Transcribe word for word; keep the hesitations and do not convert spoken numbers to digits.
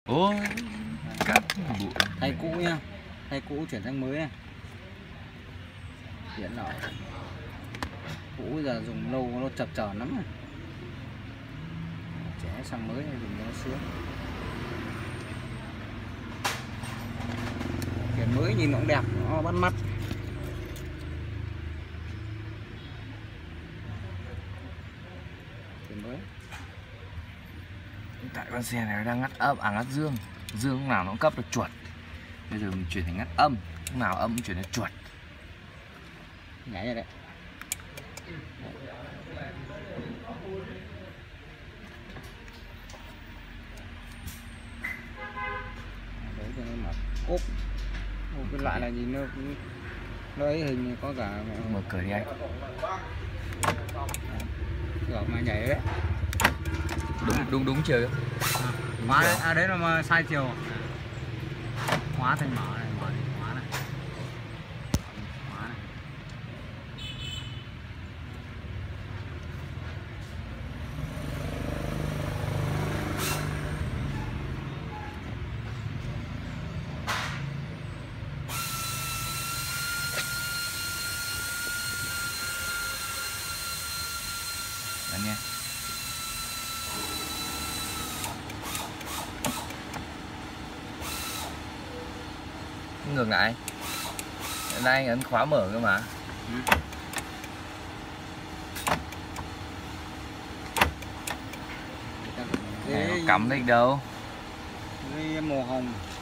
Ôi, cắt bụi. Thay cũ nhá, thay cũ chuyển sang mới này. Điện nào cũ giờ dùng lâu nó chập chờn lắm rồi. Trẻ sang mới này dùng cho nó sướng. Điện mới nhìn nó cũng đẹp, nó bắt mắt. Điện mới. Tại con xe này đang ngắt âm, à ngắt dương. Dương lúc nào nó cũng cấp được chuột. Bây giờ mình chuyển thành ngắt âm, lúc nào âm cũng chuyển thành chuột. Nhảy rồi đấy. Đấy cho nên mà cốp. Ô, cái loại là nhìn nó nó ấy hình có cả Mở cửa đi anh. cửa mà nhảy đấy. Đúng đúng đúng chiều. Hóa đấy, à đấy là mà sai chiều. Hóa thành mở này, mở thành hóa này. Hóa này. Đấy nha. Ngược lại. Hiện nay anh ấn khóa mở cơ mà. Ừ. Này nó cắm được đâu. Cái màu hồng